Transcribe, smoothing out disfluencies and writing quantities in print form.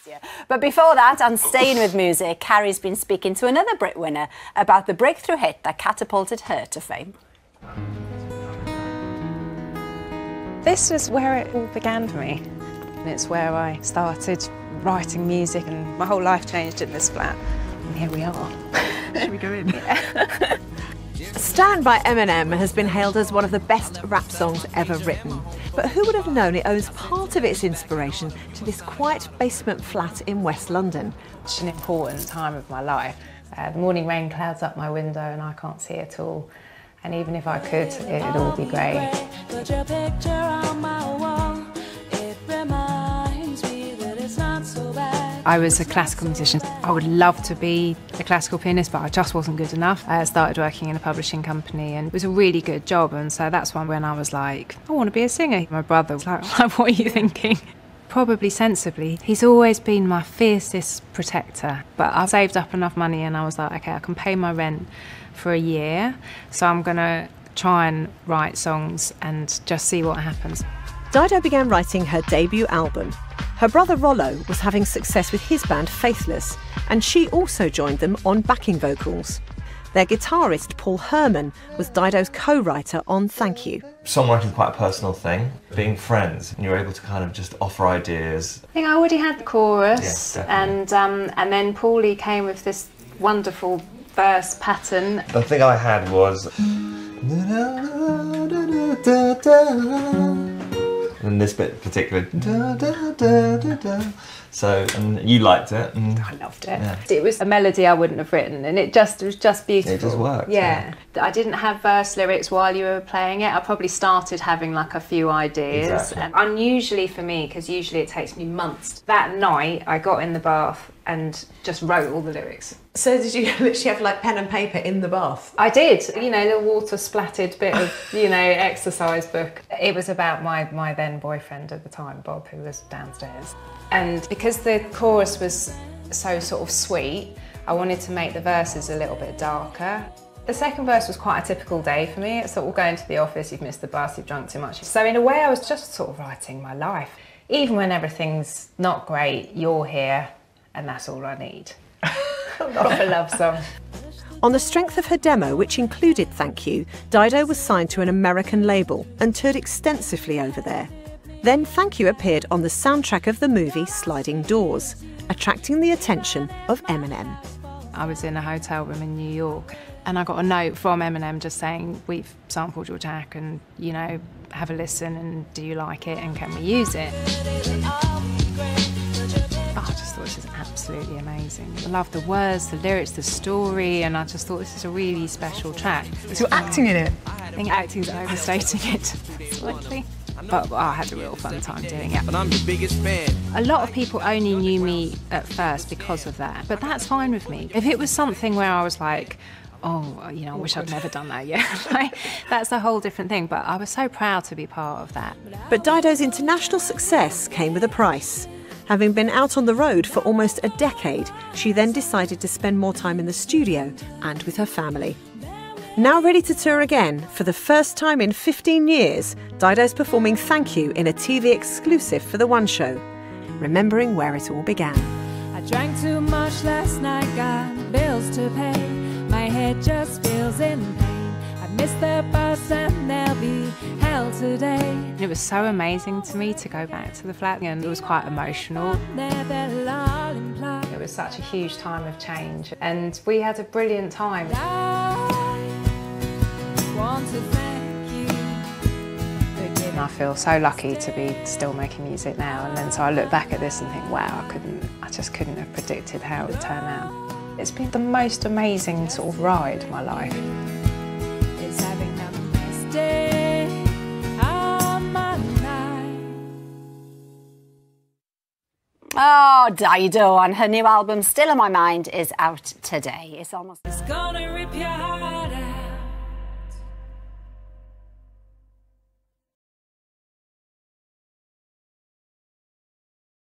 year. But before that, and staying with music, Carrie's been speaking to another Brit winner about the breakthrough hit that catapulted her to fame. This was where it all began for me. It's where I started writing music and my whole life changed in this flat. And here we are. Should we go in? Yeah. Stand by Eminem has been hailed as one of the best rap songs ever written. But who would have known it owes part of its inspiration to this quiet basement flat in West London? It's an important time of my life. The morning rain clouds up my window and I can't see at all. And even if I could, it'd all be grey. Put your picture on my wall. It reminds me that it's not so bad. I was a classical musician. I would love to be a classical pianist, but I just wasn't good enough. I started working in a publishing company and it was a really good job, and so that's when I was like, I want to be a singer. My brother was like, what are you thinking? Probably sensibly. He's always been my fiercest protector, but I saved up enough money and I was like, okay, I can pay my rent for a year, so I'm going to try and write songs and just see what happens. Dido began writing her debut album. Her brother Rollo was having success with his band Faithless, and she also joined them on backing vocals. Their guitarist Paul Herman was Dido's co-writer on Thank You. Songwriting is quite a personal thing. Being friends, and you're able to kind of just offer ideas. I think I already had the chorus, Yeah, and then Paulie came with this wonderful verse pattern. The thing I had was... and this bit particularly. So, and you liked it. And I loved it. Yeah. It was a melody I wouldn't have written, and it was just beautiful. It just worked. Yeah. I didn't have verse lyrics while you were playing it. I probably started having like a few ideas. Exactly. And unusually for me, because usually it takes me months. That night I got in the bath and just wrote all the lyrics. So did you literally have like pen and paper in the bath? I did, you know, the water splattered bit of, you know, exercise book. It was about my then boyfriend at the time, Bob, who was downstairs. And because the chorus was so sort of sweet, I wanted to make the verses a little bit darker. The second verse was quite a typical day for me. It's sort of going to the office, you've missed the bus, you've drunk too much. So in a way I was just sort of writing my life. Even when everything's not great, you're here and that's all I need. Not a love song. On the strength of her demo, which included Thank You, Dido was signed to an American label and toured extensively over there. Then Thank You appeared on the soundtrack of the movie Sliding Doors, attracting the attention of Eminem. I was in a hotel room in New York and I got a note from Eminem just saying, we've sampled your track and, you know, have a listen and do you like it and can we use it? I just thought this is absolutely amazing. I love the words, the lyrics, the story, and I just thought this is a really special track. So you're acting in it? I think acting's overstating it slightly. But I had a real fun time doing it. But I'm your biggest fan. A lot of people only knew me at first because of that, but that's fine with me. If it was something where I was like, oh, you know, I wish I'd never done that yet, like, that's a whole different thing, but I was so proud to be part of that. But Dido's international success came with a price. Having been out on the road for almost a decade, she then decided to spend more time in the studio and with her family. Now ready to tour again, for the first time in 15 years, Dido's performing Thank You in a TV exclusive for The One Show, remembering where it all began. I drank too much last night, got bills to pay. My head just feels in pain. I missed the bus and there'll be hell today. It was so amazing to me to go back to the flat, and it was quite emotional. It was such a huge time of change and we had a brilliant time. Want to thank you again. And I feel so lucky to be still making music now, and then so I look back at this and think, wow, I just couldn't have predicted how it would turn out. It's been the most amazing sort of ride of my life. It's having a nice day on my night. Oh, Dido, and her new album, Still in My Mind, is out today. It's almost... It's gonna rip your heart.